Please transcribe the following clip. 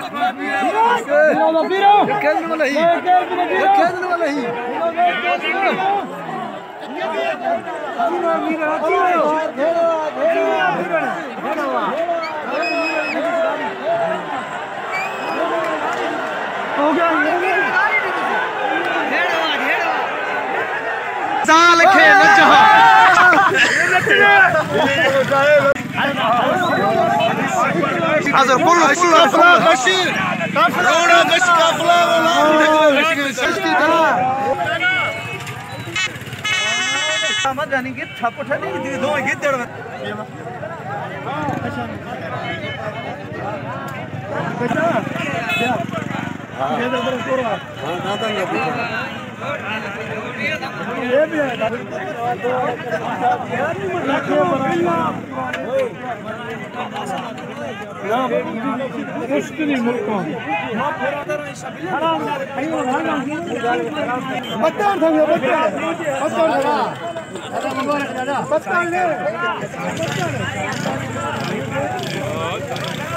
साल खे नचहा hazır full Bashir Rona Bashkafla मत जानी कि छापोठा नहीं दो गीत दड़ बेटा ये दर कोरा हां दादा ये भी है मुश्किल मुल्क बता दो बता